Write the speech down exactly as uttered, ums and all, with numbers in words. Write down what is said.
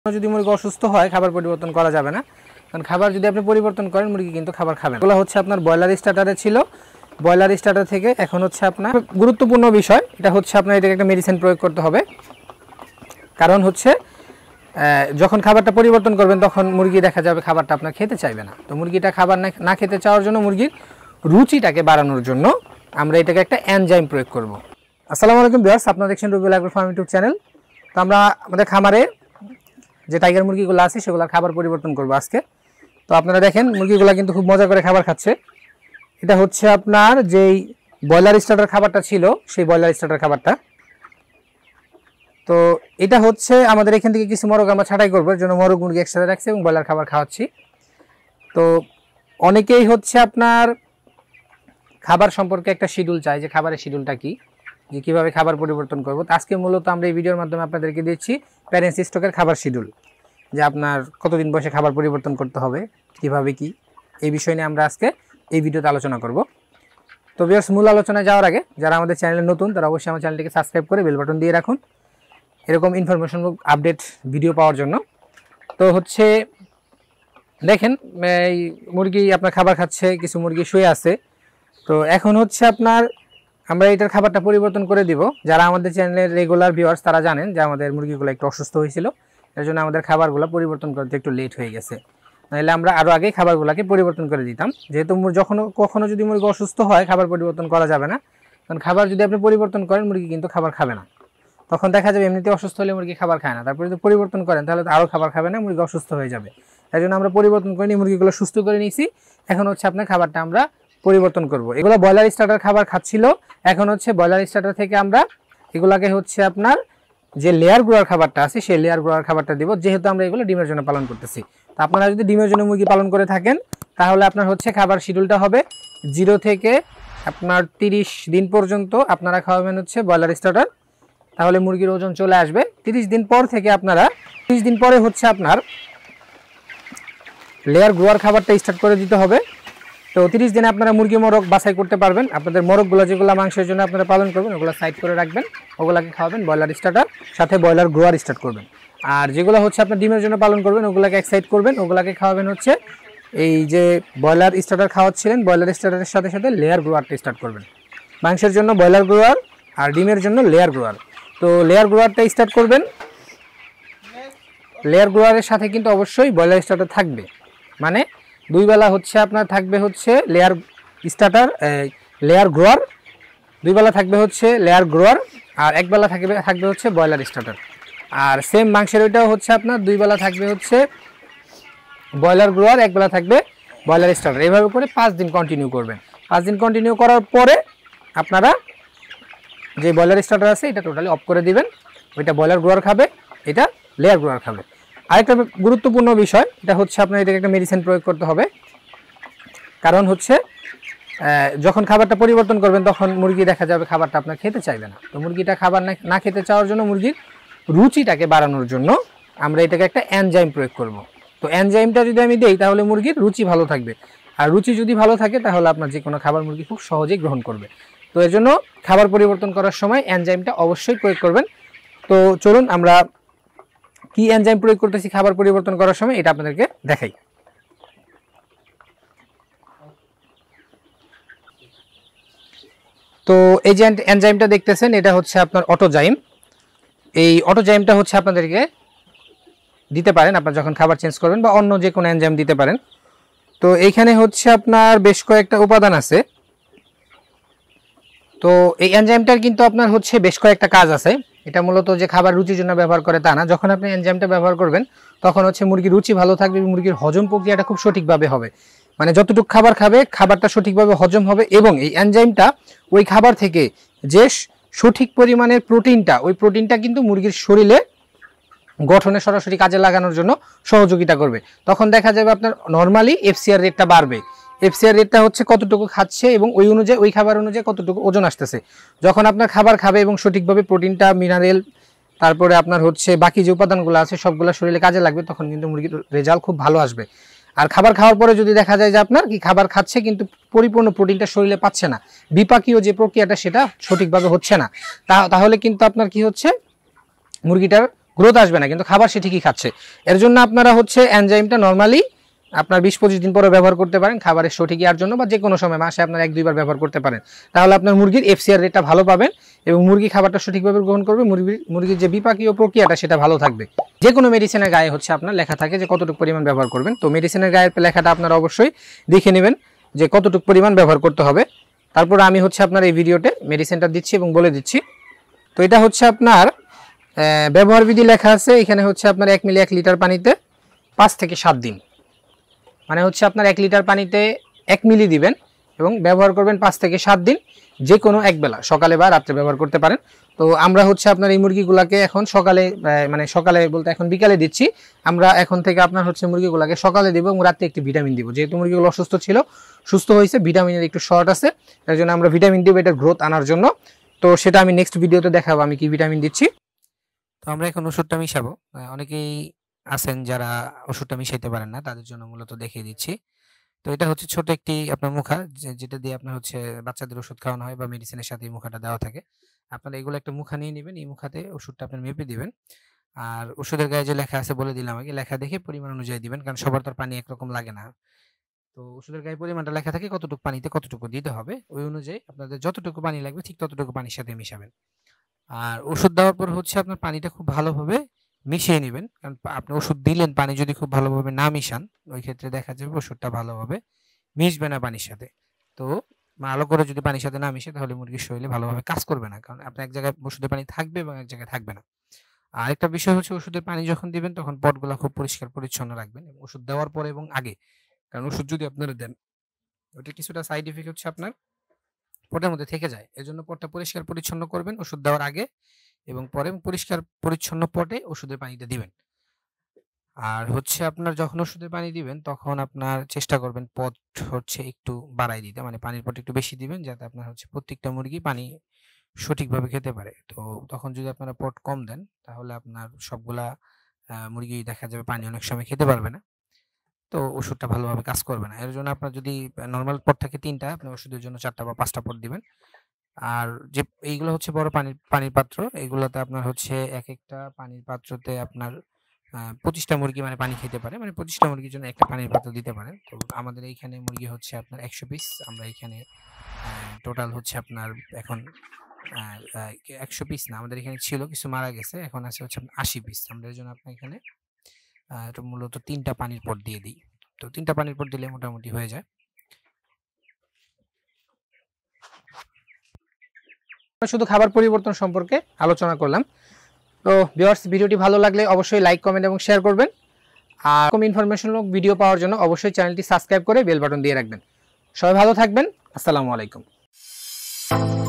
যদি মুরগি অসুস্থ হয় খাবার পরিবর্তন করা যাবে না, কারণ খাবার যদি আপনি পরিবর্তন করেন মুরগি কিন্তু খাবার খাবে না। এগুলো হচ্ছে আপনার ব্রয়লার স্টার্টারে ছিল, ব্রয়লার স্টার্টার থেকে এখন হচ্ছে আপনার গুরুত্বপূর্ণ বিষয় এটা হচ্ছে আপনার এটাকে একটা মেডিসিন প্রয়োগ করতে হবে। কারণ হচ্ছে যখন খাবারটা পরিবর্তন করবেন তখন মুরগি দেখা যাবে খাবারটা আপনার খেতে চাইবে না। তো মুরগিটা খাবার না খেতে চাওয়ার জন্য মুরগির রুচিটাকে বাড়ানোর জন্য আমরা এটাকে একটা এনজাইম প্রয়োগ করব। আসসালামু আলাইকুম ভিউয়ার্স, আপনারা দেখছেন Rubel agro farm YouTube channel. তো আমরা আমাদের খামারে যে টাইগার মুরগিগুলো আছে সেগুলোর খাবার পরিবর্তন করব আজকে। তো আপনারা দেখেন মুরগিগুলো কিন্তু খুব মজা করে খাবার খাচ্ছে। এটা হচ্ছে আপনার যেই ব্রয়লার স্টার্টার খাবারটা ছিল সেই ব্রয়লার স্টার্টার খাবারটা। তো এটা হচ্ছে আমাদের এখান থেকে কিছু মোরগ আমরা ছাঁটাই করবো, এর জন্য মোরগ মুরগি একসাথে রাখছি এবং ব্রয়লার খাবার খাওয়াচ্ছি। তো অনেকেই হচ্ছে আপনার খাবার সম্পর্কে একটা শিডিউল চাই, যে খাবারের শিডিউলটা কি, যে কীভাবে খাবার পরিবর্তন করব। তো আজকে মূলত আমরা এই ভিডিওর মাধ্যমে আপনাদেরকে দিচ্ছি প্যারেন্টস স্টকের খাবার শিডিউল, যে আপনার কতদিন বয়সে খাবার পরিবর্তন করতে হবে, কিভাবে কি, এই বিষয় নিয়ে আমরা আজকে এই ভিডিওতে আলোচনা করব। তো ভিউয়ার্স, মূল আলোচনায় যাওয়ার আগে যারা আমাদের চ্যানেলে নতুন তারা অবশ্যই আমার চ্যানেলটিকে সাবস্ক্রাইব করে বেল বাটন দিয়ে রাখুন এরকম ইনফরমেশন আপডেট ভিডিও পাওয়ার জন্য। তো হচ্ছে দেখেন এই মুরগি আপনার খাবার খাচ্ছে, কিছু মুরগি শুয়ে আছে। তো এখন হচ্ছে আপনার আমরা এটার খাবারটা পরিবর্তন করে দিব। যারা আমাদের চ্যানেলের রেগুলার ভিউয়ার্স তারা জানেন যে আমাদের মুরগিগুলো একটু অসুস্থ হয়েছিল, এর জন্য আমাদের খাবারগুলো পরিবর্তন করতে একটু লেট হয়ে গেছে। নাহলে আমরা আরও আগেই খাবারগুলোকে পরিবর্তন করে দিতাম। যেহেতু যখন কখনও যদি মুরগি অসুস্থ হয় খাবার পরিবর্তন করা যাবে না, কারণ খাবার যদি আপনি পরিবর্তন করেন মুরগি কিন্তু খাবার খাবে না। তখন দেখা যাবে এমনিতে অসুস্থ হলে মুরগি খাবার খায় না, তারপরে যদি পরিবর্তন করেন তাহলে আরও খাবার খাবে না, মুরগি অসুস্থ হয়ে যাবে। তাই জন্য আমরা পরিবর্তন করে নিয়ে মুরগিগুলো সুস্থ করে নিয়েছি। এখন হচ্ছে আপনার খাবারটা আমরা পরিবর্তন করব। এগুলো ব্রয়লার স্টার্টার খাবার খাচ্ছিল, এখন হচ্ছে ব্রয়লার স্টার্টার থেকে আমরা এগুলাকে হচ্ছে আপনার যে লেয়ার গ্রোয়ার খাবারটা আছে সেই লেয়ার গ্রোয়ার খাবারটা দিব, যেহেতু আমরা এগুলো ডিমের জন্য পালন করতেছি। তো আপনারা যদি ডিমের জন্য মুরগি পালন করে থাকেন তাহলে আপনার হচ্ছে খাবার শিডিউলটা হবে জিরো থেকে আপনার তিরিশ দিন পর্যন্ত আপনারা খাওয়াবেন হচ্ছে ব্রয়লার স্টার্টার, তাহলে মুরগির ওজন চলে আসবে। তিরিশ দিন পর থেকে আপনারা তিরিশ দিন পরে হচ্ছে আপনার লেয়ার গ্রোয়ার খাবারটা স্টার্ট করে দিতে হবে। তো তিরিশ দিনে আপনারা মুরগি মোরগ বাছাই করতে পারবেন। আপনাদের মোরগগুলো যেগুলো মাংসের জন্য আপনারা পালন করবেন ওগুলো সাইড করে রাখবেন, ওগুলাকে খাওয়াবেন ব্রয়লার স্টার্টার, সাথে ব্রয়লার গ্রোয়ার স্টার্ট করবেন। আর যেগুলো হচ্ছে আপনার ডিমের জন্য পালন করবেন ওগুলাকে এক সাইড করবেন, ওগুলাকে খাওয়াবেন হচ্ছে এই যে ব্রয়লার স্টার্টার খাওয়াচ্ছিলেন ব্রয়লার স্টার্টারের সাথে সাথে লেয়ার গ্রোয়ারটা স্টার্ট করবেন। মাংসের জন্য ব্রয়লার গ্রোয়ার আর ডিমের জন্য লেয়ার গ্রোয়ার। তো লেয়ার গ্রোয়ারটা স্টার্ট করবেন। লেয়ার গ্রোয়ারের সাথে কিন্তু অবশ্যই ব্রয়লার স্টার্টার থাকবে, মানে দুই বেলা হচ্ছে আপনার থাকবে হচ্ছে লেয়ার স্টার্টার লেয়ার গ্রোয়ার, দুই বেলা থাকবে হচ্ছে লেয়ার গ্রোয়ার, আর এক বেলা থাকবে থাকবে হচ্ছে ব্রয়লার স্টার্টার। আর সেম মাংসের ওইটাও হচ্ছে আপনার দুই বেলা থাকবে হচ্ছে ব্রয়লার গ্রোয়ার, এক বেলা থাকবে ব্রয়লার স্টার্টার। এইভাবে করে পাঁচ দিন কন্টিনিউ করবেন। পাঁচ দিন কন্টিনিউ করার পরে আপনারা যে ব্রয়লার স্টার্টার আছে এটা টোটালি অফ করে দিবেন, ওইটা ব্রয়লার গ্রোয়ার খাবে, এটা লেয়ার গ্রোয়ার খাবে। আরেকটা গুরুত্বপূর্ণ বিষয় এটা হচ্ছে আপনার এটাকে একটা মেডিসিন প্রয়োগ করতে হবে। কারণ হচ্ছে যখন খাবারটা পরিবর্তন করবেন তখন মুরগি দেখা যাবে খাবারটা আপনার খেতে চাইবে না। তো মুরগিটা খাবার না খেতে চাওয়ার জন্য মুরগির রুচিটাকে বাড়ানোর জন্য আমরা এটাকে একটা এনজাইম প্রয়োগ করব। তো এনজাইমটা যদি আমি দিই তাহলে মুরগির রুচি ভালো থাকবে, আর রুচি যদি ভালো থাকে তাহলে আপনার যে কোনো খাবার মুরগি খুব সহজেই গ্রহণ করবে। তো এর জন্য খাবার পরিবর্তন করার সময় এনজাইমটা অবশ্যই প্রয়োগ করবেন। তো চলুন আমরা কি এনজাইম প্রয়োগ করতেছি খাবার পরিবর্তন করার সময় এটা আপনাদেরকে দেখাই। তো এই যে এনজাইমটা দেখতেছেন এটা হচ্ছে আপনার অটোজাইম। এই অটোজাইমটা হচ্ছে আপনাদেরকে দিতে পারেন আপনার যখন খাবার চেঞ্জ করবেন, বা অন্য যে কোনো এনজাইম দিতে পারেন। তো এইখানে হচ্ছে আপনার বেশ কয়েকটা উপাদান আছে। তো এই এনজাইমটার কিন্তু আপনার হচ্ছে বেশ কয়েকটা কাজ আছে। এটা মূলত যে খাবার রুচির জন্য ব্যবহার করে তা না। যখন আপনি এনজাইমটা ব্যবহার করবেন তখন হচ্ছে মুরগির রুচি ভালো থাকবে, মুরগির হজম প্রক্রিয়াটা খুব সঠিকভাবে হবে, মানে যতটুকু খাবার খাবে খাবারটা সঠিকভাবে হজম হবে, এবং এই এনজাইমটা ওই খাবার থেকে যে সঠিক পরিমাণের প্রোটিনটা ওই প্রোটিনটা কিন্তু মুরগির শরীরে গঠনে সরাসরি কাজে লাগানোর জন্য সহযোগিতা করবে। তখন দেখা যাবে আপনার নর্মালি এফসিআর রেটটা বাড়বে। এফসিআর রেটটা হচ্ছে কতটুকু খাচ্ছে এবং ওই অনুযায়ী ওই খাবার অনুযায়ী কতটুকু ওজন আসতেছে। যখন আপনার খাবার খাবে এবং সঠিকভাবে প্রোটিনটা, মিনারেল, তারপরে আপনার হচ্ছে বাকি যে উপাদানগুলো আছে সবগুলো শরীরে কাজে লাগবে, তখন কিন্তু মুরগির রেজাল্ট খুব ভালো আসবে। আর খাবার খাওয়ার পরে যদি দেখা যায় যে আপনার কি খাবার খাচ্ছে কিন্তু পরিপূর্ণ প্রোটিনটা শরীরে পাচ্ছে না, বিপাকীয় যে প্রক্রিয়াটা সেটা সঠিকভাবে হচ্ছে না, তাহলে কিন্তু আপনার কি হচ্ছে মুরগিটার গ্রোথ আসবে না, কিন্তু খাবার সে ঠিকই খাচ্ছে। এর জন্য আপনারা হচ্ছে এনজাইমটা নর্মালি আপনার বিশ পঁচিশ দিন পরে ব্যবহার করতে পারেন খাবারের সঠিক ইয়ার জন্য, বা যে কোনো সময় মাসে আপনার এক দুইবার ব্যবহার করতে পারেন। তাহলে আপনার মুরগির এফসিআর রেটটা ভালো পাবেন এবং মুরগি খাবারটা সঠিকভাবে গ্রহণ করবে, মুরগির মুরগির যে বিপাকীয় প্রক্রিয়াটা সেটা ভালো থাকবে। যে কোনো মেডিসিনের গায়ে হচ্ছে আপনার লেখা থাকে যে কতটুকু পরিমাণ ব্যবহার করবেন। তো মেডিসিনের গায়ের লেখাটা আপনারা অবশ্যই দেখে নেবেন যে কতটুকু পরিমাণ ব্যবহার করতে হবে। তারপর আমি হচ্ছে আপনার এই ভিডিওতে মেডিসিনটা দিচ্ছি এবং বলে দিচ্ছি। তো এটা হচ্ছে আপনার ব্যবহার বিধি লেখা আছে এখানে হচ্ছে আপনার এক মিলি এক লিটার পানিতে পাঁচ থেকে সাত দিন, মানে হচ্ছে আপনার এক লিটার পানিতে এক মিলি দিবেন এবং ব্যবহার করবেন পাঁচ থেকে সাত দিন, যে কোনো এক বেলা সকালে বা রাত্রে ব্যবহার করতে পারেন। তো আমরা হচ্ছে আপনার এই মুরগিগুলাকে এখন সকালে মানে সকালে বলতে এখন বিকালে দিচ্ছি। আমরা এখন থেকে আপনার হচ্ছে মুরগিগুলাকে সকালে দিব এবং রাতে একটি ভিটামিন দিব, যেহেতু মুরগিগুলো অসুস্থ ছিল, সুস্থ হয়েছে, ভিটামিনের একটু শর্ট আছে, তার জন্য আমরা ভিটামিন দিব এটার গ্রোথ আনার জন্য। তো সেটা আমি নেক্সট ভিডিওতে দেখাবো আমি কি ভিটামিন দিচ্ছি। তো আমরা এখন ওষুধটা মিশাবো। অনেকেই আছেন যারা ওষুধটা মিশাইতে পারেন না, তাদের জন্য মূলত দেখিয়ে দিচ্ছি। তো এটা হচ্ছে ছোট একটি আপনার মুখা, যেটা দিয়ে আপনার হচ্ছে বাচ্চাদের ওষুধ খাওয়ানো হয় বা মেডিসিনের সাথে এই মুখাটা দেওয়া থাকে। আপনারা এগুলো একটা মুখা নিয়ে নেবেন, এই মুখাতে ওষুধটা আপনার মেপে দিবেন। আর ওষুধের গায়ে যে লেখা আছে বলে দিলাম আগে, লেখা দেখে পরিমাণ অনুযায়ী দিবেন, কারণ সবার তো পানি একরকম লাগে না। তো ওষুধের গায়ে পরিমাণটা লেখা থাকে কতটুকু পানিতে কতটুকু দিতে হবে, ওই অনুযায়ী আপনাদের যতটুকু পানি লাগবে ঠিক ততটুকু পানির সাথে মিশাবেন। আর ওষুধ দেওয়ার পর হচ্ছে আপনার পানিটা খুব ভালোভাবে মিশিয়ে নেবেন, কারণ আপনি ওষুধ দিলেন, পানি যদি খুব ভালোভাবে না মিশান ওই ক্ষেত্রে দেখা যাবে ওষুধটা ভালোভাবে মিশবে না পানির সাথে। তো ভালো করে যদি পানির সাথে না মিশে তাহলে মুরগির শরীরে ভালোভাবে কাজ করবে না, কারণ আপনার এক জায়গায় ওষুধের পানি থাকবে এবং এক জায়গায় থাকবে না। আর একটা বিষয় হচ্ছে ওষুধের পানি যখন দিবেন তখন পটগুলা খুব পরিষ্কার পরিচ্ছন্ন রাখবেন ওষুধ দেওয়ার পরে এবং আগে, কারণ ওষুধ যদি আপনারা দেন ওটা কিছুটা সাইড ইফেক্ট হচ্ছে আপনার পটের মধ্যে থেকে যায়। এজন্য পটটা পরিষ্কার পরিচ্ছন্ন করবেন ওষুধ দেওয়ার আগে এবং পরে পরিষ্কার পরিচ্ছন্ন পটে ওষুধের পানিটা দিবেন। আর হচ্ছে আপনার যখন ওষুধের পানি দিবেন তখন আপনার চেষ্টা করবেন পট হচ্ছে একটু বাড়াই দিতে, মানে পানির পট একটু বেশি দিবেন যাতে আপনার হচ্ছে প্রত্যেকটা মুরগি পানি সঠিকভাবে খেতে পারে। তো তখন যদি আপনারা পট কম দেন তাহলে আপনার সবগুলা মুরগি দেখা যাবে পানি অনেক সময় খেতে পারবে না, তো ওষুধটা ভালোভাবে কাজ করবে না। এর জন্য আপনার যদি নর্মাল পট থাকে তিনটা, আপনি ওষুধের জন্য চারটা বা পাঁচটা পট দিবেন। আর যে এইগুলো হচ্ছে বড় পানির পানির পাত্র, এগুলোতে আপনার হচ্ছে এক একটা পানির পাত্রতে আপনার পঁচিশটা মুরগি মানে পানি খেতে পারে, মানে পঁচিশটা মুরগির জন্য একটা পানির পাত্র দিতে পারেন। তো আমাদের এইখানে মুরগি হচ্ছে আপনার একশো পিস, আমরা এখানে টোটাল হচ্ছে আপনার এখন একশো পিস না, আমাদের এখানে ছিল কিছু মারা গেছে, এখন আছে হচ্ছে আশি পিস। আমরা এর জন্য আপনার এখানে এটা মূলত তিনটা পানির পট দিয়ে দিই। তো তিনটা পানির পট দিলে মোটামুটি হয়ে যায়। শুধু খাবার পরিবর্তন সম্পর্কে আলোচনা করলাম। তো ভিউয়ার্স, ভিডিওটি ভালো লাগলে অবশ্যই লাইক কমেন্ট এবং শেয়ার করবেন। আর এরকম ইনফরমেশনমূলক ভিডিও পাওয়ার জন্য অবশ্যই চ্যানেলটি সাবস্ক্রাইব করে বেল বাটন দিয়ে রাখবেন। সবাই ভালো থাকবেন। আসসালামু আলাইকুম।